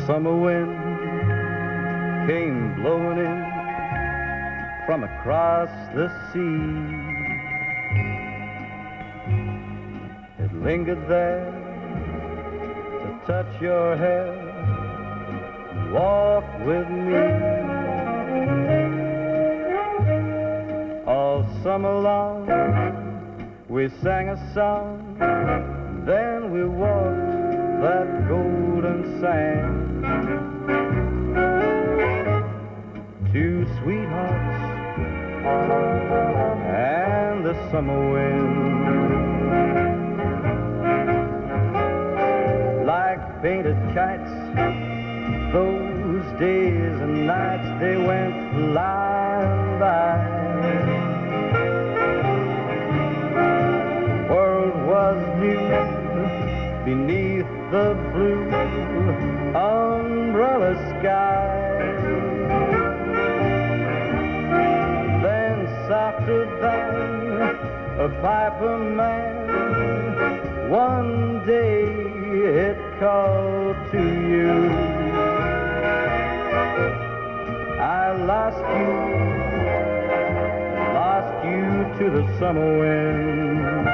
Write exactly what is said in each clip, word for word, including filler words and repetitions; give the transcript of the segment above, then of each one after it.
summer wind came blowing in from across the sea. It lingered there to touch your hair, walk with me. All summer long we sang a song, then we walked that golden sand. Two sweethearts and the summer wind, like painted kites, those days and nights they went flying by. The world was new beneath the blue umbrella sky. Then softer than a piper man, one day it called to you. I lost you, lost you to the summer wind.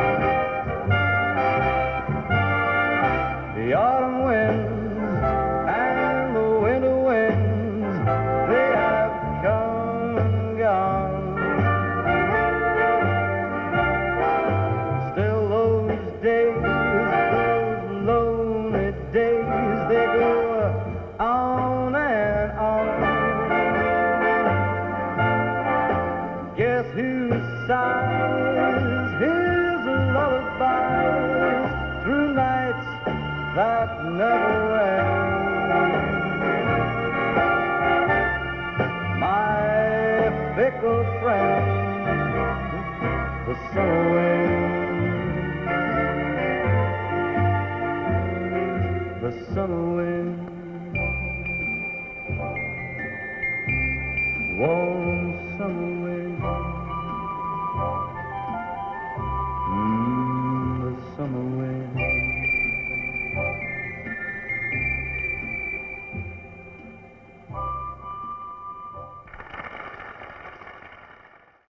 The autumn winds and the winter winds, they have come and gone. Still those days, those lonely days, they go on and on. Guess who sighs his lullabies through nights that never end? My fickle friend, the summer wind, the summer wind, warm